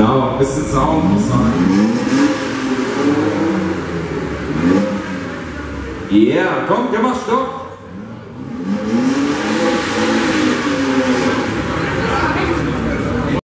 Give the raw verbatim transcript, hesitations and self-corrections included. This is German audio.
Genau, ein bisschen Sound muss sein. Ja, yeah, komm, der macht Stopp.